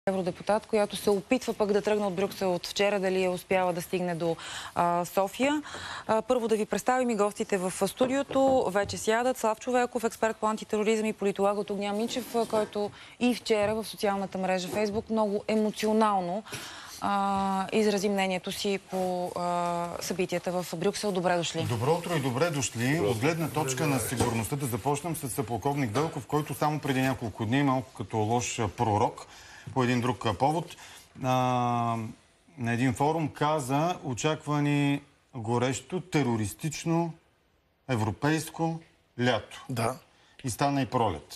евродепутат, която се опитва пък да тръгне от Брюксел от вчера, дали е успяла да стигне до София. Първо да ви представим и гостите в студиото. Вече сядат Славчо Велков, експерт по антитероризъм, и политолог от Огнян Минчев, който и вчера в социалната мрежа Фейсбук много емоционално изрази мнението си по събитията в Брюксел. Добре дошли. Добро утро и добре дошли. От гледна точка на сигурността да започнем с полковник Велков, който само преди няколко дни, малко като лош пророк, по един друг повод, на един форум каза: очаква ни горещо, терористично, европейско лято. Да. И стана и пролет.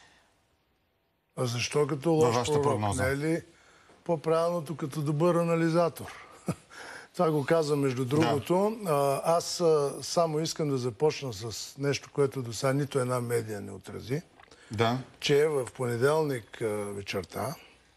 А защо като лош пророк? Не е ли по-правилното като добър анализатор? Това го каза между другото. Да. Аз само искам да започна с нещо, което до сега нито една медия не отрази. Да. Че в понеделник вечерта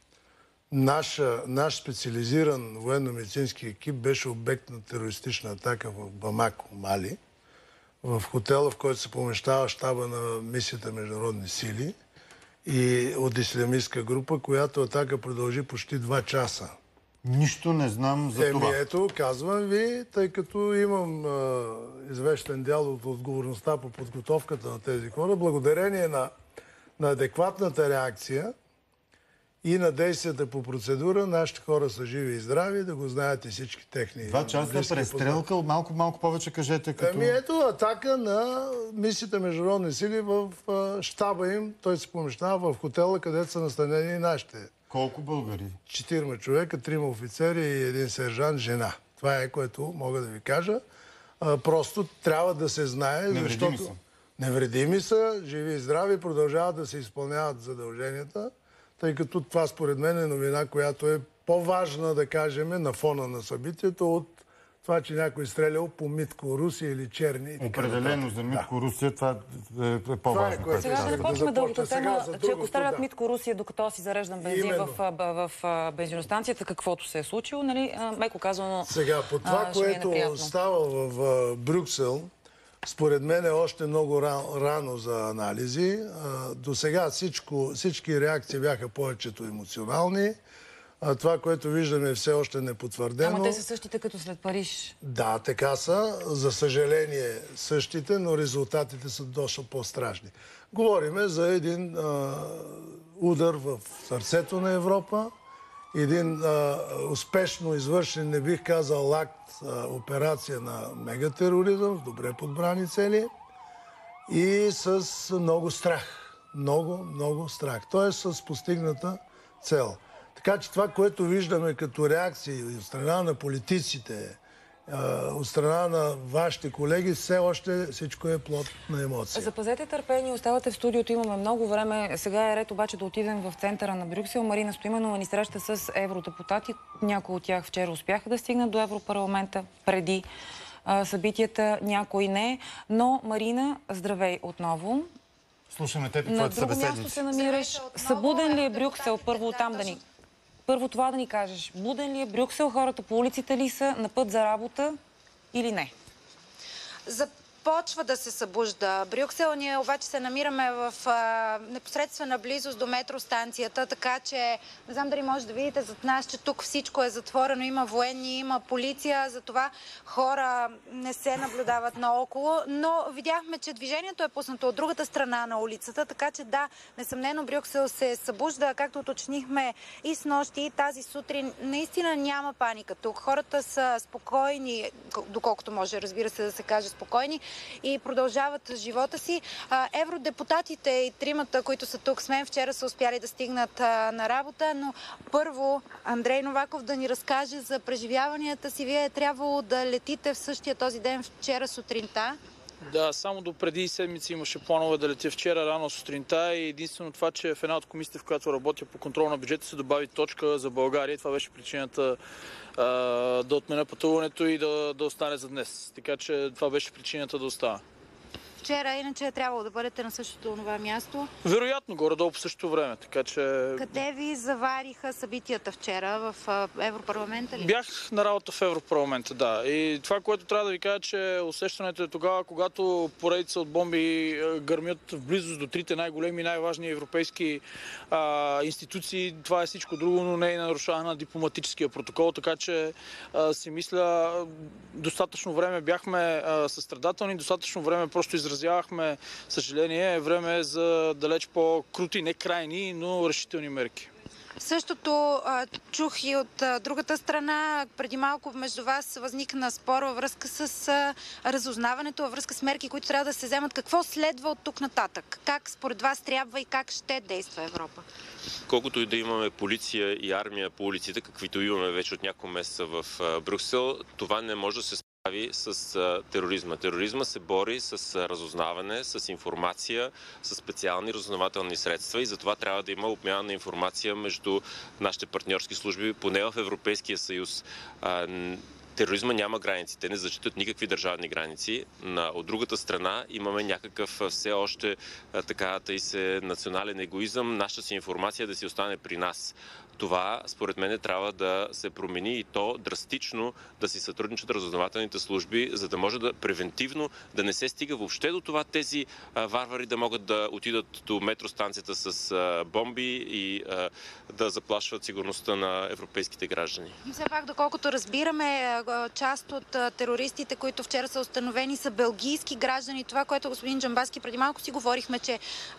наш специализиран военно-медицински екип беше обект на терористична атака в Бамако, Мали, в хотела, в който се помещава щаба на мисията Международни сили и от ислямистка група, която атака продължи почти 2 часа. Нищо не знам за това. Ето, казвам ви, тъй като имам известен дял от отговорността по подготовката на тези хора, благодарение на адекватната реакция и на действията по процедура, нашите хора са живи и здрави, да го знаят и всички техни. 2 часа престрелка, малко повече кажете като... Ето атака на мисията Международни сили в щаба им. Той се помещава в хотела, където са настанени нашите. Колко българи? 4 човека, 3 офицери и един сержант, жена. Това е, което мога да ви кажа. Просто трябва да се знае, Невредими защото... са. Невредими са, живи и здрави, продължават да се изпълняват задълженията, тъй като това според мен е новина, която е по-важна, да кажем, на фона на събитието от това, че някой стрелял по Митко Русия или Черни. Определено за Митко Русия това е по-важно. Сега да почнем дългата тема, че ако стрелят Митко Русия, докато си зареждам бензин в бензиностанцията, каквото се е случило, нали, меко казано. Сега, по това, което става в Брюксел, според мен е още много рано за анализи. До сега всички реакции бяха повечето емоционални. Това, което виждаме, е все още непотвърдено. Ама те са същите като след Париж. Да, така са. За съжаление същите, но резултатите са доста по-страшни. Говориме за един удар в сърцето на Европа, един успешно извършен, не бих казал акт, операция на мегатероризъм, с добре подбрани цели и с много страх. Много страх. Тоест с постигната цел. Така че това, което виждаме като реакции от страна на политиците, от страна на вашите колеги, все още всичко е плод на емоция. Запазете търпение, оставате в студиото, имаме много време. Сега е ред обаче да отидем в центъра на Брюксел. Марина Стоименова ни среща с евродепутати. Някои от тях вчера успяха да стигнат до Европарламента преди събитията, някои не. Но, Марина, здравей отново. Слушаме теб и на твоите друго събеседници. място се намираш. Събуден ли е Брюксел? Първо това да ни кажеш. Буден ли е Брюксел? Хората по улиците ли са на път за работа или не? Започва да се събужда Брюксел. Ние обаче се намираме в непосредствена близост до метростанцията, така че не знам дали може да видите зад нас, че тук всичко е затворено. Има военни, има полиция, затова хора не се наблюдават наоколо, но видяхме, че движението е пуснато от другата страна на улицата, така че да, несъмнено Брюксел се събужда, както уточнихме и снощи, и тази сутрин. Наистина няма паника тук. Хората са спокойни, доколкото може, разбира се, да се каже спокойни, и продължават живота си. Евродепутатите и тримата, които са тук с мен, вчера са успяли да стигнат на работа, но първо Андрей Новаков да ни разкаже за преживяванията си. Вие е трябвало да летите в същия този ден вчера сутринта. Да, само до преди седмици имаше планове да летя вчера рано сутринта и единствено това, че в една от комисиите, в която работя по контрол на бюджета, се добави точка за България. Това беше причината да отменя пътуването и да остане за днес. Така че това беше причината да остава. вчера, иначе е трябвало да бъдете на същото това място. Вероятно, горе-долу по същото време, така че... Къде ви завариха събитията вчера? В Европарламента ли? Бях на работа в Европарламента, да. И това, което трябва да ви кажа, че усещането е тогава, когато поредица от бомби гърмят в близост до трите най-големи и най-важни европейски институции. Това е всичко друго, но не е нарушаване на дипломатическия протокол, така че си мисля, достатъчно време бяхме състрадателни, достатъчно време просто изразявахме съжаление. Време е за далеч по-крути, не крайни, но решителни мерки. Същото чух и от другата страна. Преди малко между вас възникна спор във връзка с разузнаването, във връзка с мерки, които трябва да се вземат. Какво следва от тук нататък? Как според вас трябва и как ще действа Европа? Колкото и да имаме полиция и армия по улиците, каквито имаме вече от няколко месеца в Брюксел, това не може да се справи с тероризма. Тероризма се бори с разузнаване, с информация, с специални разузнавателни средства и затова трябва да има обмяна на информация между нашите партньорски служби, поне в Европейския съюз. Тероризма няма граници, те не зачитат никакви държавни граници. От другата страна имаме някакъв все още национален егоизъм, нашата си информация да си остане при нас. Това, според мен, трябва да се промени и то драстично да си сътрудничат разузнавателните служби, за да може да превентивно да не се стига въобще до това тези варвари да могат да отидат до метростанцията с бомби и да заплашват сигурността на европейските граждани. И все пак, доколкото разбираме, част от терористите, които вчера са установени, са белгийски граждани. Това, което господин Джамбазки преди малко си говорихме, че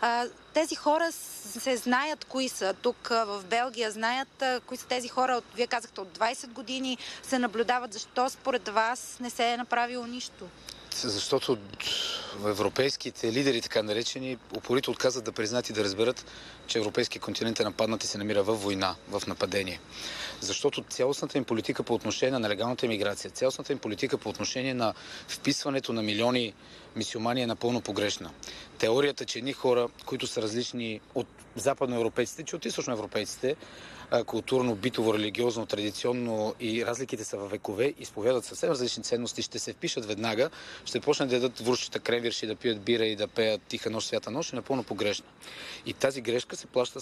тези хора се знаят кои са. Тук в Белгия знаят кои са тези хора. Вие казахте от 20 години се наблюдават. Защо според вас не се е направило нищо? Защото европейските лидери, така наречени, упорито отказват да признат и да разберат, че европейския континент е нападнат и се намира във война, в нападение. Защото цялостната им политика по отношение на нелегалната имиграция, цялостната им политика по отношение на вписването на милиони мюсюлмани е напълно погрешна. Теорията, че едни хора, които са различни от западноевропейците, че от източноевропейците, културно, битово, религиозно, традиционно и разликите са във векове, изповядат съвсем различни ценности, ще се впишат веднага, ще почнат да ядат врушчета, кремвирши, да пият бира и да пеят Тиха нощ, свята нощ, е напълно погрешна. И тази грешка се плаща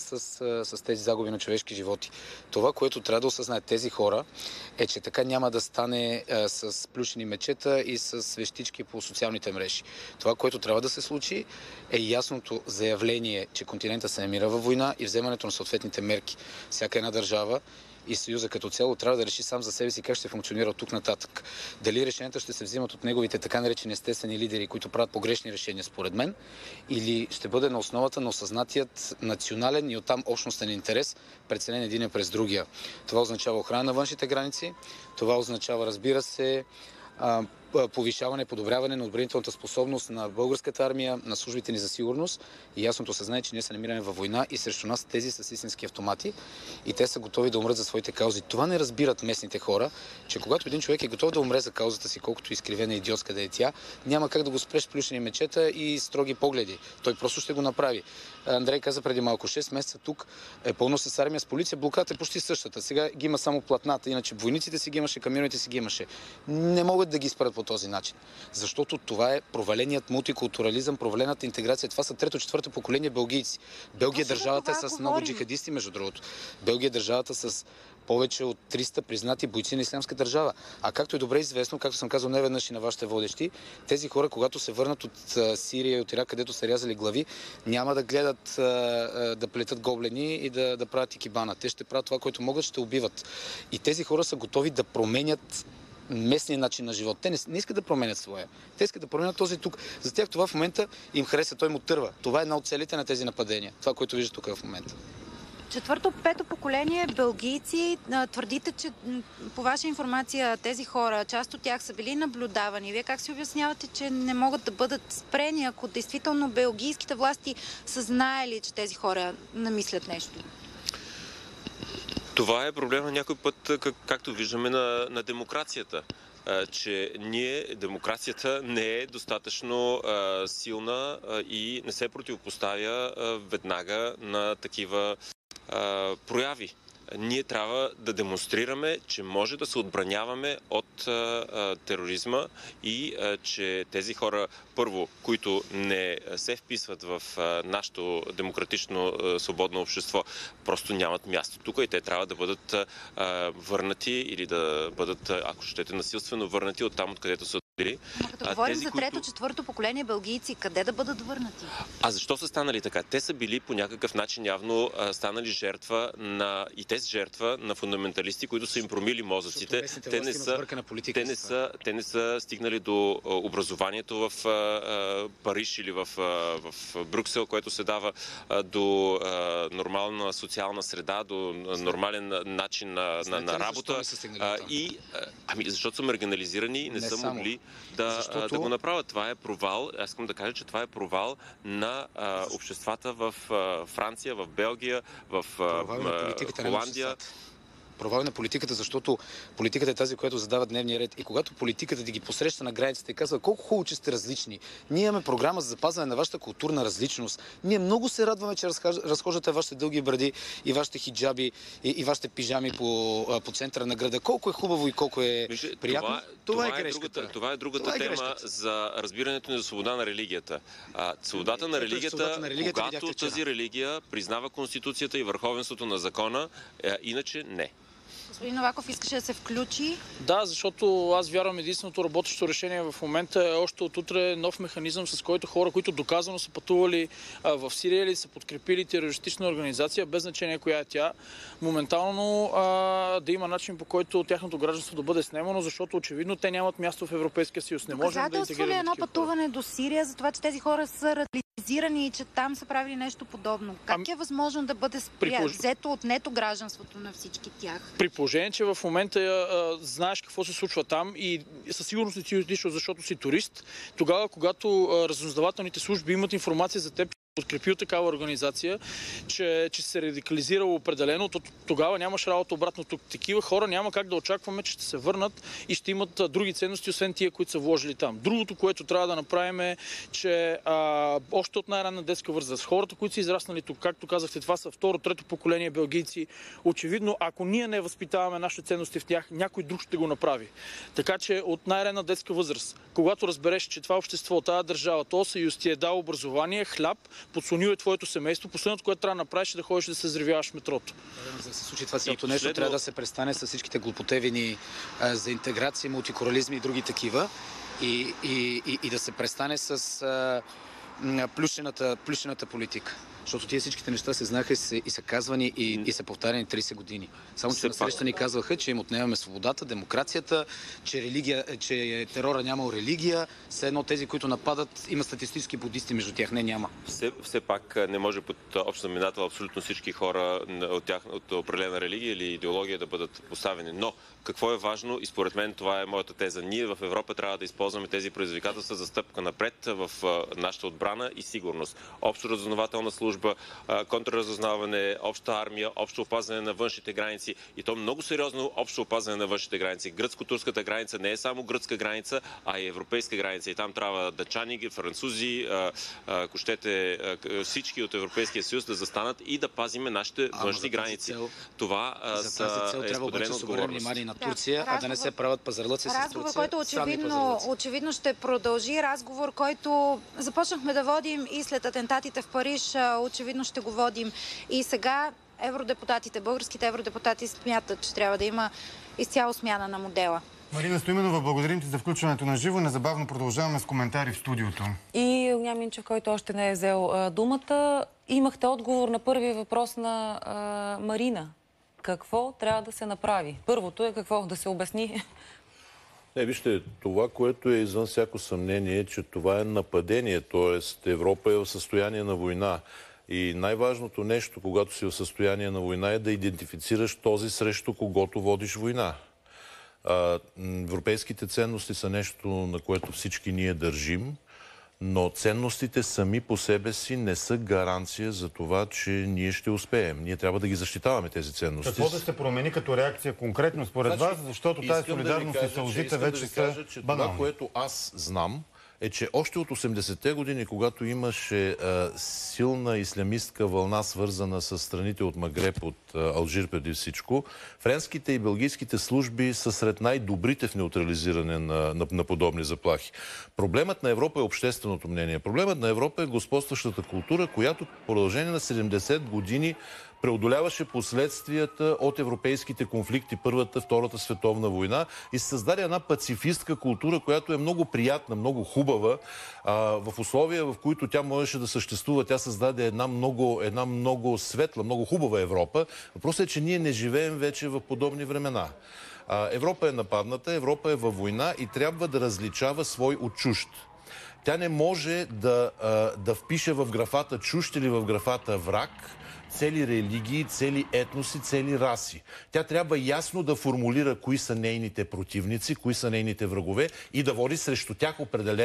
с тези загуби на човешки животи. Това, което трябва да осъзнаят тези хора, е, че така няма да стане с плюшени мечета и с свещички по социалните мрежи. Това, което трябва да се случи, е ясното заявление, че континента се намира във война и вземането на съответните мерки. Всяка една държава и Съюза като цяло трябва да реши сам за себе си как ще функционира от тук нататък. Дали решенията ще се взимат от неговите така наречени естествени лидери, които правят погрешни решения според мен, или ще бъде на основата на осъзнатият национален и оттам общностен интерес, преценен един през другия. Това означава охрана на външните граници, това означава, разбира се, повишаване, подобряване на отбранителната способност на българската армия, на службите ни за сигурност и ясното съзнание, че ние се намираме във война и срещу нас тези с истински автомати и те са готови да умрат за своите каузи. Това не разбират местните хора, че когато един човек е готов да умре за каузата си, колкото изкривена идиотска да е тя, няма как да го спреш с плюшени мечета и строги погледи. Той просто ще го направи. Андрей каза преди малко, 6 месеца тук е пълно с армия, с полиция, блокадата е почти същата. Сега ги има само платната, иначе войниците си ги имаше, камионите си ги имаше. Не могат да ги спрат по този начин. Защото това е проваленият мултикултурализъм, провалената интеграция. Това са трето-четвърто поколение белгийци. Белгия е държавата с много джихадисти, между другото. Белгия е държавата с повече от 300 признати бойци на Ислямска държава. А както е добре известно, както съм казал неведнъж и на вашите водещи, тези хора, когато се върнат от Сирия и от Ирак, където са рязали глави, няма да гледат да плетат гоблени и да правят икибана. Те ще правят това, което могат, ще убиват. И тези хора са готови да променят местния начин на живот. Те не искат да променят своя. Те искат да променят този тук. За тях това в момента им хареса, той му търва. Това е една от целите на тези нападения. Това, което виждате тук в момента. Четвърто, пето поколение белгийци. Твърдите, че по ваша информация тези хора, част от тях са били наблюдавани. Вие как си обяснявате, че не могат да бъдат спрени, ако действително белгийските власти са знаели, че тези хора намислят нещо? Това е проблема някой път, както виждаме, на демокрацията. Че демокрацията не е достатъчно силна и не се противопоставя веднага на такива прояви. ние трябва да демонстрираме, че може да се отбраняваме от тероризма и че тези хора, първо, които не се вписват в нашето демократично свободно общество, просто нямат място тук и те трябва да бъдат върнати или да бъдат, ако щете, насилствено върнати от там, откъдето са били. Като говорим за трето, четвърто поколение белгийци, къде да бъдат върнати? А защо са станали така? Те са били по някакъв начин явно станали жертва на фундаменталисти, които са им промили мозъците. Те не са стигнали до образованието в Париж или в Брюксел, което се дава до нормална социална среда, до нормален начин на работа. Защото са маргинализирани и не са могли да го направят. Това е провал. Аз искам да кажа, че това е провал на обществата в Франция, в Белгия, в Холандия. Провал на политиката, защото политиката е тази, която задава дневния ред. И когато политиката ти ги посреща на границите и казва колко хубаво, че сте различни. Ние имаме програма за запазване на вашата културна различност. Ние много се радваме, че разхождате вашите дълги бради и вашите хиджаби и вашите пижами по центъра на града. Колко е хубаво и колко е приятно. Това е другата тема за разбирането ни за свобода на религията. Свободата на религията, когато тази религия признава Конституцията и върховенството на закона, иначе не. Господин Новаков искаше да се включи. Да, защото аз вярвам единственото работещо решение в момента е още от утре нов механизъм, с който хора, които доказано са пътували в Сирия или са подкрепили терористична организация, без значение коя е тя, моментално да има начин, по който тяхното гражданство да бъде снемано, защото очевидно те нямат място в Европейския съюз. Не можем да интегрираме едно пътуване до Сирия за това, че тези хора са радикализирани и че там са правили нещо подобно. Как е възможно да бъде взето отнето гражданството на всички тях? При положение, че в момента знаеш какво се случва там и със сигурност не си отишъл, защото си турист, тогава, когато разузнавателните служби имат информация за теб, подкрепил такава организация, че се радикализирало определено, тогава нямаш работа обратно тук. Такива хора няма как да очакваме, че ще се върнат и ще имат други ценности, освен тия, които са вложили там. Другото, което трябва да направим е, че още от най-ранна детска възраст, хората, които са израснали тук, както казахте, това са второ, трето поколение белгийци, очевидно, ако ние не възпитаваме нашите ценности в тях, някой друг ще го направи. Така че от най-ранна детска възраст, когато разбереш, че това общество, тази държава, този съюз ти е дал образование, хляб, подслонил е твоето семейство, последното, което трябва да направиш, е да ходиш да се взривяваш метрото. За да се случи това цялото нещо, трябва да се престане с всичките глупотевини за интеграция, мултикорализми и други такива и да се престане с плюшената политика. Защото тия всичките неща се знаха и са казвани и са повтаряни 30 години. Само че на среща ни казваха, че им отнемаме свободата, демокрацията, че терора нямал религия, все едно тези, които нападат, има статистически буддисти между тях. Не, няма. Все пак не може под общ знаменател абсолютно всички хора от определена религия или идеология да бъдат поставени. Но какво е важно и според мен това е моята теза. Ние в Европа трябва да използваме тези предизвикателства за стъпка напред в нашата отбрана и сигурност. Общо разузнавателна служба, контрразузнаване, обща армия, общо опазване на външните граници и то много сериозно общо опазване на външните граници. Гръцко-турската граница не е само гръцка граница, а и европейска граница. И там трябва дъчани, французи, ако щете, всички от Европейския съюз да застанат и да пазиме нашите външни граници. Това е споделена отговорност. На Турция, а да не се правят пазарлъци с Турция. Разговор, който очевидно ще продължи. Разговор, който започнахме да водим и след атентатите в Париж, очевидно ще го водим и сега. Евродепутатите, българските евродепутати смятат, че трябва да има изцяло смяна на модела. Марина Стоименова, благодарим ти за включването на живо. Незабавно продължаваме с коментари в студиото. И Огнян Минчев, който още не е взел думата. Имахте отговор на първия въпрос на Марина. Какво трябва да се направи? Първото е какво? Да се обясни? Вижте, това, което е извън всяко съмнение, е, че това е нападение, т.е. Европа е в състояние на война. И най-важното нещо, когато си в състояние на война, е да идентифицираш този, срещу когото водиш война. Европейските ценности са нещо, на което всички ние държим, но ценностите сами по себе си не са гаранция за това, че ние ще успеем. Ние трябва да ги защитаваме тези ценности. Какво да се промени като реакция конкретно според вас, защото тази солидарност и сълзите вече са банални? Това, което аз знам, е, че още от 80-те години, когато имаше силна ислямистка вълна, свързана с страните от Магреб, от Алжир преди всичко, френските и белгийските служби са сред най-добрите в неутрализиране на подобни заплахи. Проблемът на Европа е общественото мнение. Проблемът на Европа е господстващата култура, която в продължение на 70 години преодоляваше последствията от европейските конфликти, Първата, Втората световна война и се създаде една пацифистка култура, която е много приятна, много хубава. В условия, в които тя можеше да съществува, тя създаде една много светла, много хубава Европа. Въпросът е, че ние не живеем вече в подобни времена. Европа е нападната, Европа е във война и трябва да различава свой от чужд. Тя не може да впише в графата чужд или в графата враг цели религии, цели етноси, цели раси. Тя трябва ясно да формулира кои са нейните противници, кои са нейните врагове и да води срещу тях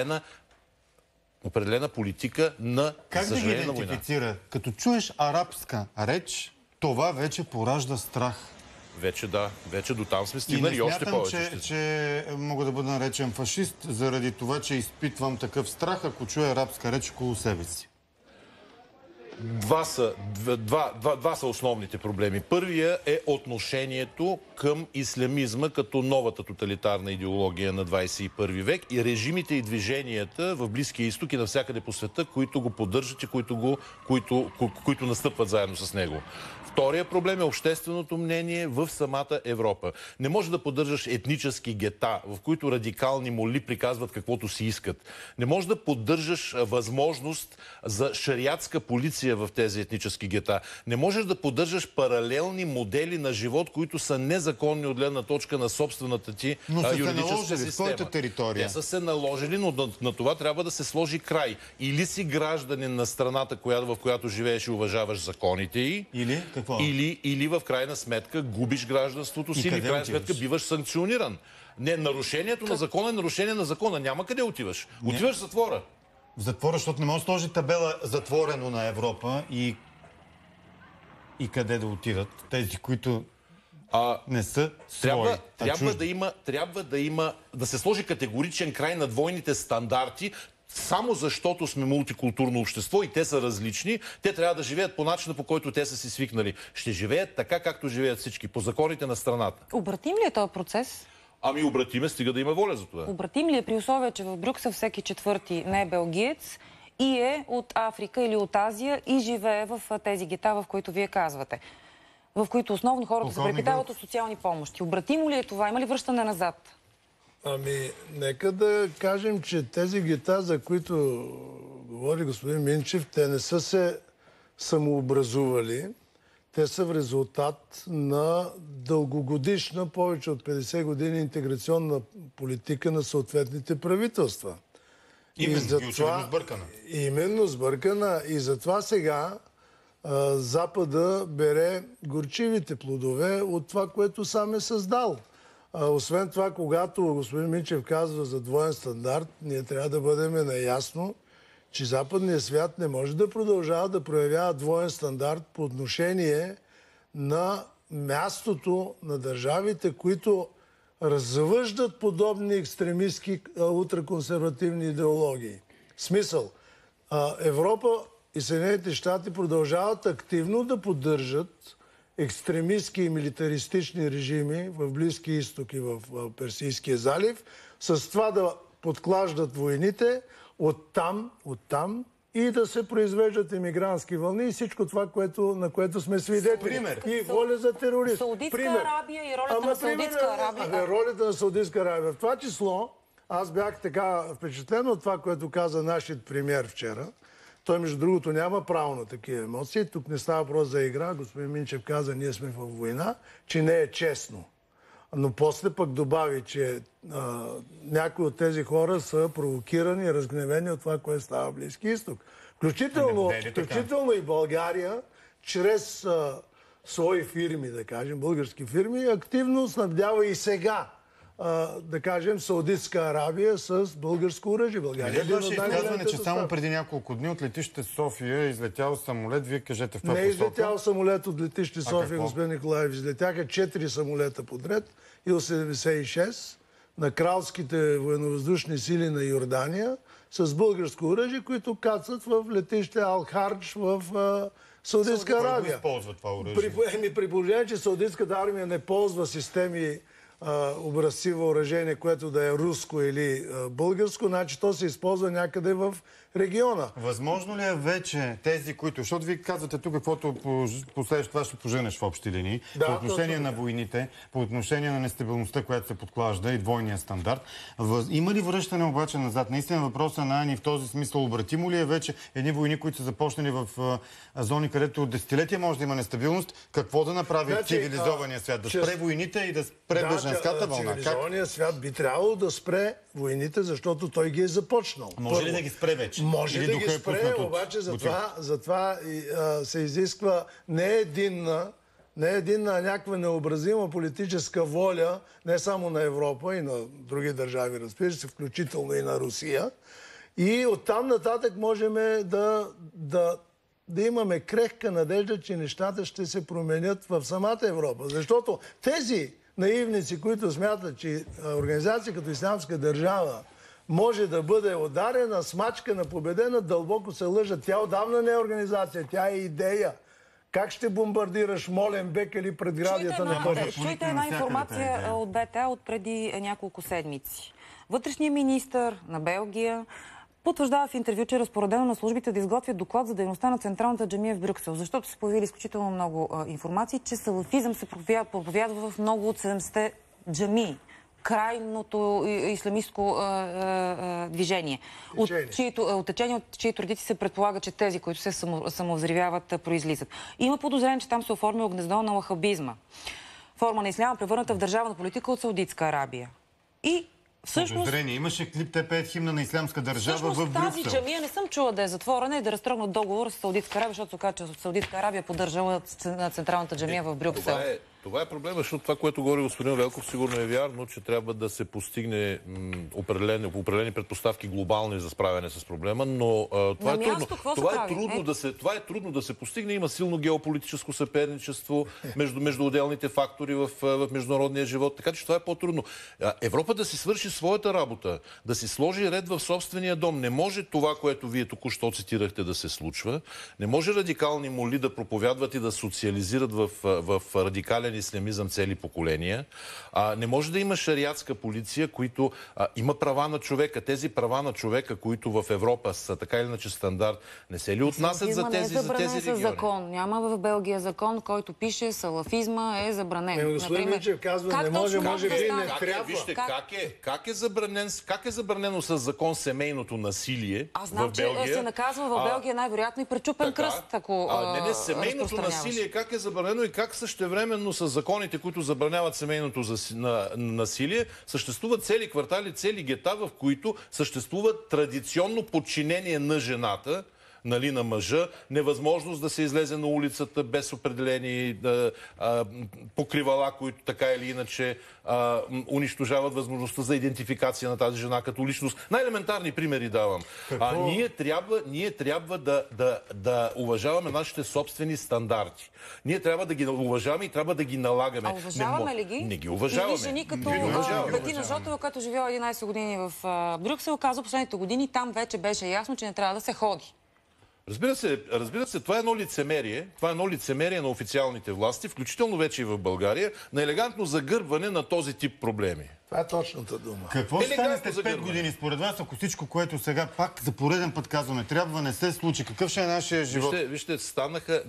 определена политика на съжаление на война. Как да ги идентифицира? Като чуеш арабска реч, това вече поражда страх. Вече до там сме стигнали и още повече. Не смятам, че мога да бъда наречен фашист, заради това, че изпитвам такъв страх, ако чуя арабска реч около себе си. Два са основните проблеми. Първия е отношението към ислямизма като новата тоталитарна идеология на 21 век и режимите и движенията в Близкия изток и навсякъде по света, които го поддържат и които настъпват заедно с него. Втория проблем е общественото мнение в самата Европа. Не може да поддържаш етнически гета, в които радикални моли приказват каквото си искат. Не може да поддържаш възможност за шариатска полиция в тези етнически гета. Не можеш да поддържаш паралелни модели на живот, които са незаконни от гледна точка на собствената ти юридическа система. В твоята територия. Те са се наложили, но на това трябва да се сложи край. Или си гражданин на страната, в която живееш и уважаваш законите й, или в крайна сметка губиш гражданството си, или в крайна сметка биваш санкциониран. Не, нарушението на закона е нарушение на закона. Няма къде отиваш. Отиваш в затвора. В затвора, защото не може да сложи табела затворено на Европа и къде да отидат тези, които не са свои. Трябва да се сложи категоричен край на двойните стандарти. Само защото сме мултикултурно общество и те са различни, те трябва да живеят по начина, по който те са си свикнали. Ще живеят така, както живеят всички, по законите на страната. Обратим ли е този процес? Ами обратиме, стига да има воля за това. Обратим ли е при условие, че в Брюксел всеки четвърти не е белгиец и е от Африка или от Азия и живее в тези гета, в които вие казвате, в които основно хората се препитават от социални помощи. Обратимо ли е това? Има ли връщане назад? Ами, нека да кажем, че тези гета, за които говори господин Минчев, те не са се самообразували. Те са в резултат на дългогодишна, повече от 50 години интеграционна политика на съответните правителства. Именно сбъркана. И затова сега Запада бере горчивите плодове от това, което сам е създал. Освен това, когато господин Минчев казва за двоен стандарт, ние трябва да бъдем наясно, че западният свят не може да продължава да проявява двоен стандарт по отношение на мястото на държавите, които развъждат подобни екстремистски ултраконсервативни идеологии. Смисъл, Европа и Съединените щати продължават активно да поддържат екстремистски и милитаристични режими в Близкия изток и в Персийския залив, с това да подклаждат войните оттам и да се произвеждат емигрантски вълни и всичко това, на което сме свидетели. Пример. И воля за тероризм. Саудитска Арабия и ролята на Саудитска Арабия. Ролята на Саудитска Арабия. В това число, аз бях така впечатлен от това, което каза нашият премиер вчера. Той, между другото, няма право на такива емоции. Тук не става въпрос за игра. Господин Минчев каза, ние сме в война, че не е честно. Но после пък добави, че някои от тези хора са провокирани, разгневени от това, което става в Близки изток. Включително и България, чрез свои фирми, да кажем, български фирми, активно снабдява и сега, да кажем, Саудитска Арабия с българско оръжие. България беше изказване, че само преди няколко дни от летище София е излетял самолет. Вие кажете в това посока. Не е излетял самолет от летище София, господин Николаев. Излетяха 4 самолета подред, Ил-76 на кралските военновъздушни сили на Йордания, с българско оръжие, които кацат в летище Ал-Хардж в Саудитска Арабия. Използва това оръжие? При положение, че Саудитската армия не ползва системи образци въоръжение, което да е руско или българско, значи то се използва някъде в региона. Възможно ли е вече тези, които... Защото вие казвате тук, каквото последващ това ще поженеш в общи линии, по отношение на войните, по отношение на нестабилността, която се подклажда и двойния стандарт. Има ли връщане обаче назад? Наистина въпросът на Ани в този смисъл обратимо ли е вече едни войни, които са започнали в зони, където от десетилетия може да има нестабилност? Какво да направи цивилизования свят? Да спре войните и да спре бежанската вълна? Цивилизования свят би трябвало да спре войните, защото той ги е започнал. Може ли да ги спре вече? Може да ги спре, обаче затова се изисква не единна, някаква необразима политическа воля, не само на Европа и на други държави, разбира се, включително и на Русия. И оттам нататък можем да имаме крехка надежда, че нещата ще се променят в самата Европа. Защото тези наивници, които смятат, че организация като Ислямска държава може да бъде ударена, смачкана, победена, дълбоко се лъжат. Тя отдавна не е организация, тя е идея. Как ще бомбардираш Моленбек или предградията на Париж? Чуйте една информация от БТА от преди няколко седмици. Вътрешният министър на Белгия потвърждава в интервю, че е разпоредено на службите да изготвят доклад за дейността на Централната джамия в Брюксел, защото се появили изключително много информации, че салафизъм се проповядва в много от 70-те джамии. Крайното ислямистко движение. От чието родици се предполага, че тези, които се самовзривяват, произлизат. Има подозрение, че там се оформи гнездо на лахабизма. Форма на исляма, превърната в държавна политика от Саудитска Арабия. И всъщност... Имаше клип, те пеят химна на Ислямска държава в Брюксел. Тази джамия не съм чула да е затворена и да разтръгнат договор с Саудитска Арабия, защото се казва, че Саудитска Арабия поддържала Централната джамия в Брюксел. Това е проблема, защото това, което говори господин Велков, сигурно е вярно, че трябва да се постигне определени предпоставки глобални за справяне с проблема, но това е трудно. Това е трудно да се постигне. Има силно геополитическо съперничество между отделните фактори в международния живот, така че това е по-трудно. Европа да си свърши своята работа, да си сложи ред в собствения дом. Не може това, което вие току-що цитирахте, да се случва. Не може радикални моли да проповядват и да социализират в радикален ислямизъм цели поколения. Не може да има шариатска полиция, които има права на човека. Тези права на човека, които в Европа са така или иначе стандарт, не се ли отнасят за тези региони? Закон. Няма в Белгия закон, който пише салафизма е забранен. Господин Мичев казва, не може би не трябва. Вижте, как е забранено с закон семейното насилие в Белгия? Аз знам, че се наказва в Белгия най-вероятно и пречупен кръст, ако семейното насилие как е забранено и как същевременно с законите, които забраняват семейното насилие, съществуват цели квартали, цели гета, в които съществува традиционно подчинение на жената, на мъжа, невъзможност да се излезе на улицата без определени покривала, които така или иначе унищожават възможността за идентификация на тази жена като личност. Най-елементарни примери давам. Ние трябва да уважаваме нашите собствени стандарти. Ние трябва да ги уважаваме и трябва да ги налагаме. Уважаваме ли ги? Не ги уважаваме. Или жени като Бетина Жотова, която живяла 11 години в Брюксел, казва последните години, там вече беше ясно, че не трябва да се ходи. Разбира се, това е едно лицемерие. Това е едно лицемерие на официалните власти, включително вече и в България, на елегантно загърбване на този тип проблеми. Това е точната дума. Какво ще стане след 5 години според вас, ако всичко, което сега пак за пореден път казваме, трябва не се случи? Какъв ще е нашия живот? Вижте, станаха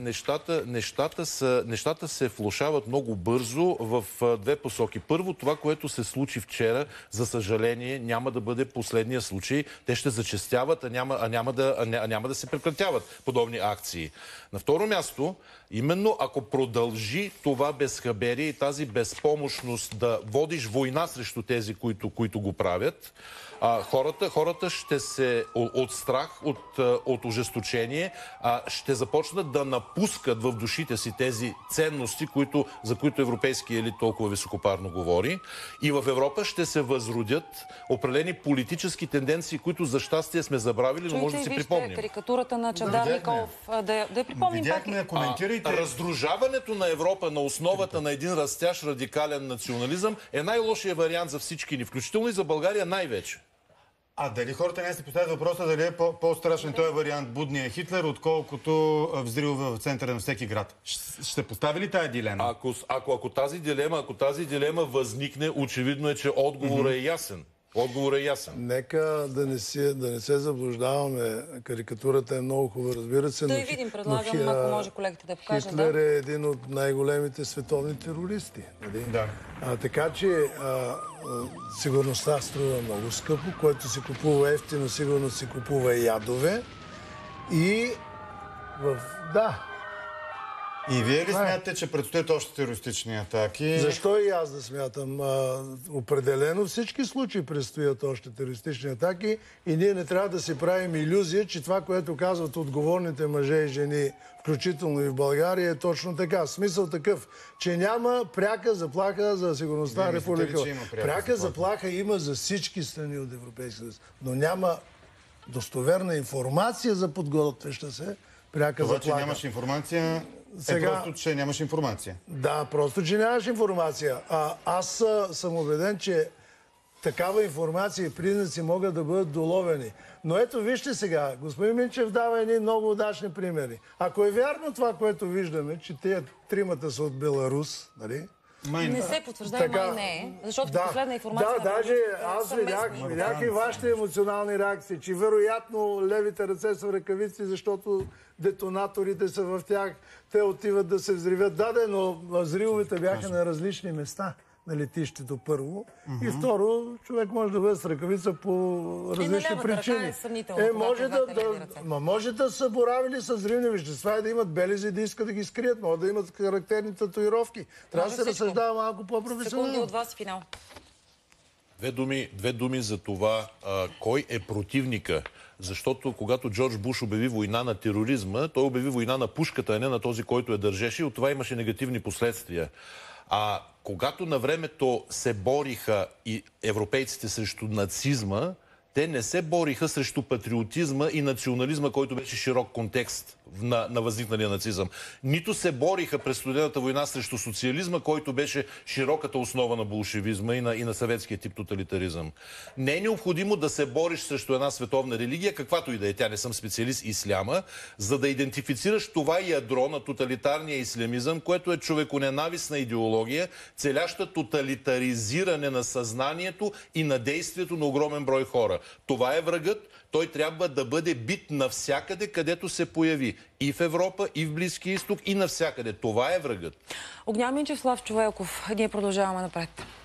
нещата се влошават много бързо в две посоки. Първо, това, което се случи вчера, за съжаление, няма да бъде последния случай. Те ще зачестяват, а няма да се прекратяват подобни акции. На второ място, именно ако продължи това безхаберие и тази безпомощност да водиш война срещу тези, които го правят, хората ще се от страх, от ожесточение, ще започнат да напускат в душите си тези ценности, за които европейския елит толкова високопарно говори. И в Европа ще се възродят определени политически тенденции, които за щастие сме забравили, но може да си припомним. Карикатурата на Чавдар Николов. Да я припомним пак. Раздружаването на Европа на основата на един растящ радикален национализъм е най-лошия вариант за всички ни, включително и за България най-вече. А дали хората не се поставят въпроса дали е по-страшен този вариант будния Хитлер, отколкото взрива в центъра на всеки град? Ще постави ли тая дилема? Ако тази дилема възникне, очевидно е, че отговорът е ясен. Отговорът е ясен. Нека да не се заблуждаваме. Карикатурата е много хубава, разбира се. Да я видим, предлагам, ако може колегите да покажат. Хитлер е един от най-големите световни терористи. Нали? Да. Така че сигурността струва много скъпо, който се купува евтино, сигурно се купува ядове. И да. И вие ли смятате, че предстоят още терористични атаки? Защо и аз да смятам? Определено всички случаи предстоят още терористични атаки и ние не трябва да си правим илюзия, че това, което казват отговорните мъже и жени, включително и в България, е точно така. Смисъл такъв, че няма пряка заплаха за сигурността на Република. Пряка заплаха има за всички страни от Европейския съюз, но няма достоверна информация за подготвяща се пряка заплаха. Това, че нямаш информация... Просто, че нямаш информация. Да, просто, че нямаш информация. Аз съм убеден, че такава информация и признаци могат да бъдат доловени. Но ето, вижте сега, господин Минчев дава едни много удачни примери. Ако е вярно това, което виждаме, че тези тримата са от Беларус, нали? Не се потвърждава, май не е. Защото последна информация... Да, даже аз видях и вашите емоционални реакции, че вероятно левите ръце са в ръкавици, защото детонаторите са в тях, те отиват да се взривят. Но взривовете бяха на различни места на летището първо. И второ, човек може да бъде с ръкавица по различни причини. Може да са боравили с взривни вещества и да имат белези, да искат да ги скрият. Може да имат характерни татуировки. Трябва да се разсъждава малко по-професионално. Секунди от вас, финал. Две думи за това кой е противника. Защото когато Джордж Буш обяви война на тероризма, той обяви война на пушката, а не на този, който я държеше, и от това имаше негативни последствия. А когато на времето се бориха и европейците срещу нацизма, те не се бориха срещу патриотизма и национализма, който беше широк контекст на възникналия нацизъм. Нито се бориха през студената война срещу социализма, който беше широката основа на болшевизма и на съветския тип тоталитаризъм. Не е необходимо да се бориш срещу една световна религия, каквато и да е. Тя, не съм специалист, исляма, за да идентифицираш това ядро на тоталитарния ислямизъм, което е човеконенавистна идеология, целяща тоталитаризиране на съзнанието и на действието на огромен брой хора. Това е врагът. Той трябва да бъде бит навсякъде, където се появи. И в Европа, и в Близкия изток, и навсякъде. Това е врагът. Огнян Минчев, Славчо Велков. Ние продължаваме напред.